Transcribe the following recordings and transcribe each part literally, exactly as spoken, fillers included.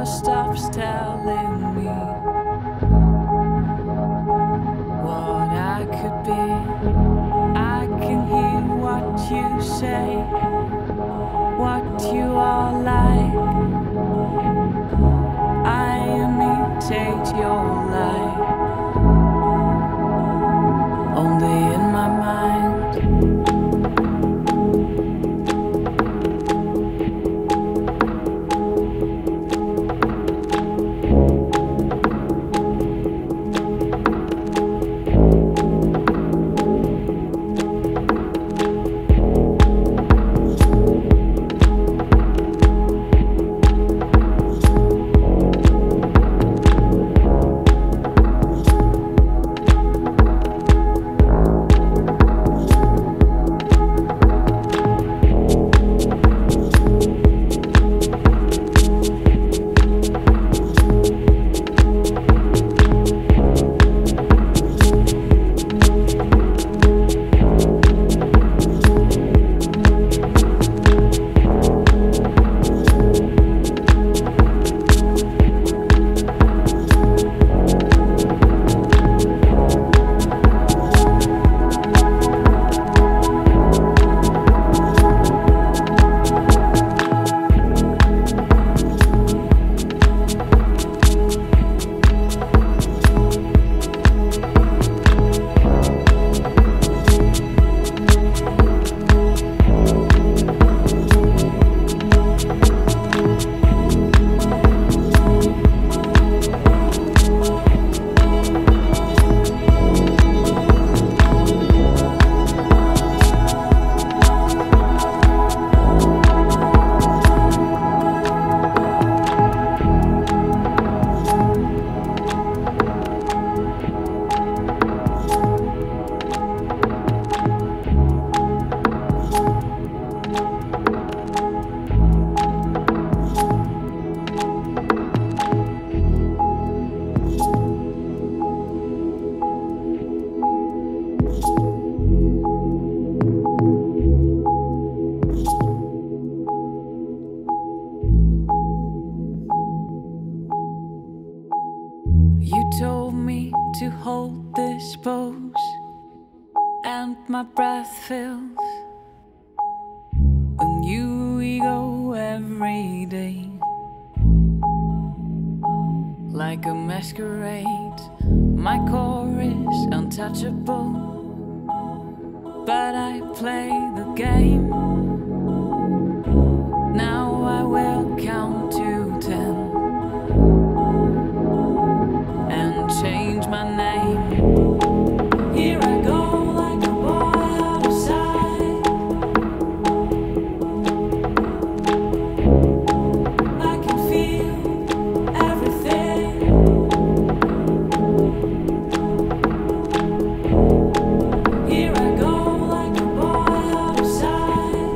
stops telling me what I could be. I can hear what you say, what you are like. I imitate your light, only in my mind. You told me to hold this pose, and my breath fills a new ego every day. Like a masquerade, my core is untouchable, but I play the game. Now I will count to ten and change my name. Here I go like a boy out of sight. I can feel everything. Here I go like a boy out of sight.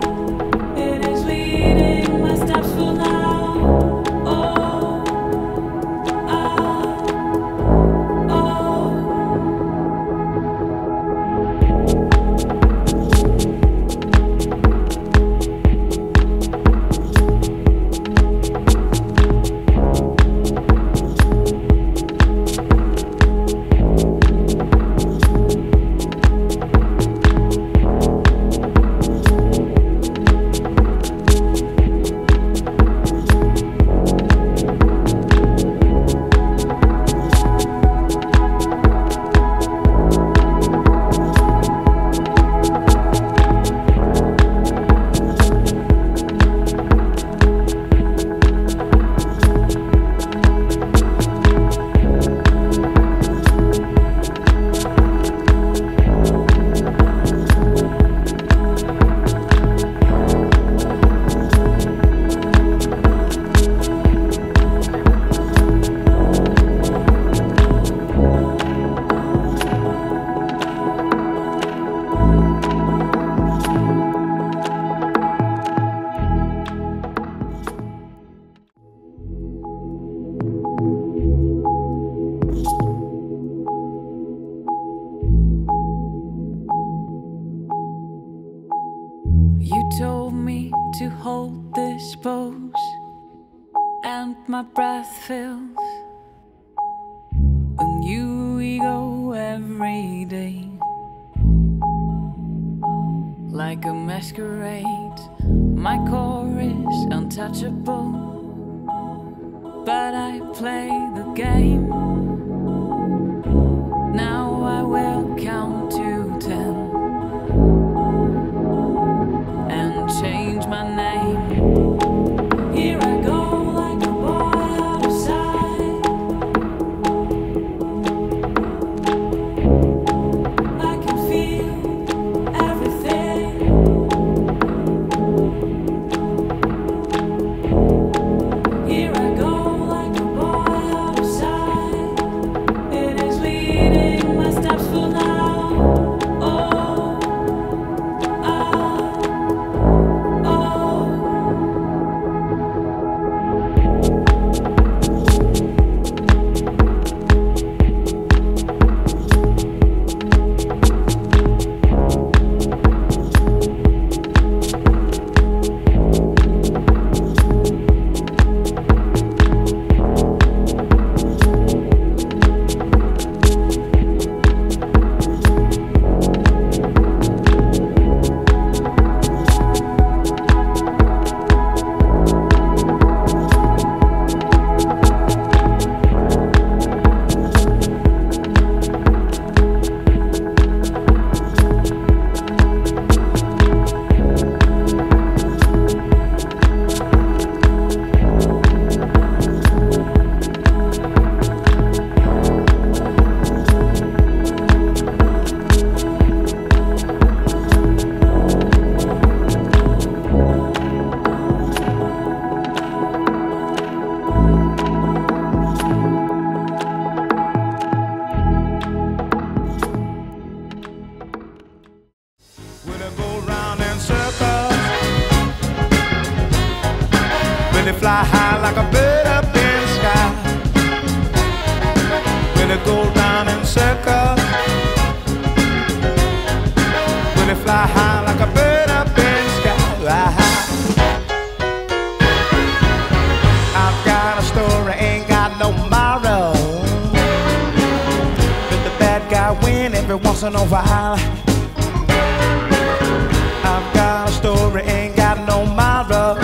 and my breath fills. When you we go every day, like a masquerade. My core is untouchable, but I play the game. Now I will count to ten and change my name. Here I go like a boy out of sight. I can feel everything. Here I go like a boy out of sight. It is leading my steps for now. Oh, ah, oh. When they fly high like a bird up in the sky, when they go round in circles, when they fly high like a bird up in the sky. I've got a story, ain't got no tomorrow. Let the bad guy win every once in a while. I've got a story, ain't got no tomorrow.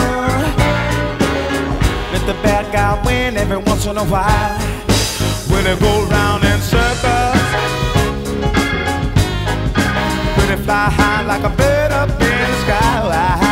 Let the bad guy win every once in a while. When they go round in circles, when they fly high like a bird up in the sky.